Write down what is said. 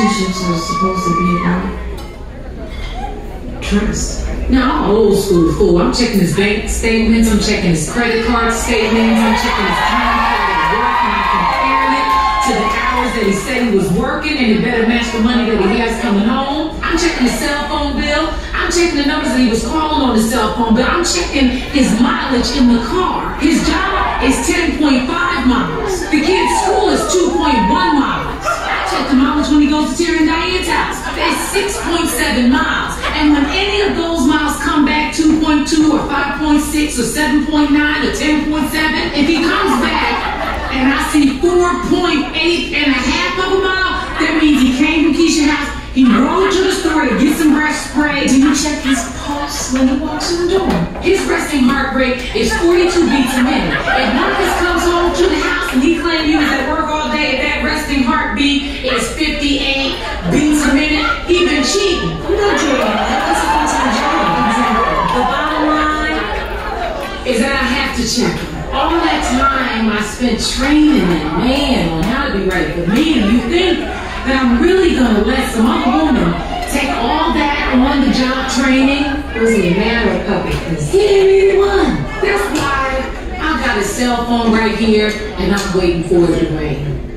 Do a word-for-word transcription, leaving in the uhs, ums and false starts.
relationships are supposed to be about trust. Now, I'm an old school fool. I'm checking his bank statements, I'm checking his credit card statements, I'm checking his time card at work, and I'm comparing it to the hours that he said he was working, and it better match the money that he has coming home. I'm checking his cell phone bill. I'm checking the numbers that he was calling on his cell phone bill. I'm checking his mileage in the car. His job is ten point five miles. The kid's school is two point one miles. I check the mileage when he goes to Terry and Diane's house. It's six point seven miles. And when any of those miles come back two point two or five point six or seven point nine or ten point seven, if he comes back and I see four point eight and a half of a mile, that means he came to Keisha's house, he rode to the store to get some breast spray. Do you check his pulse when he walks in the door? His resting heart rate is forty-two beats a minute. If Marcus comes home to the house and he claims he was at work all day, and that resting heartbeat is fifty-eight beats a minute, he been cheating. I'm not doing that. That's a full-time job. Exactly. The bottom line is that I have to check him. All that time I spent training that man on how to be right for me, and you think that I'm really gonna let some other woman take all that on the job training? It was a matter of puppy, because he didn't really want. That's why I got his cell phone right here, and I'm waiting for it to ring.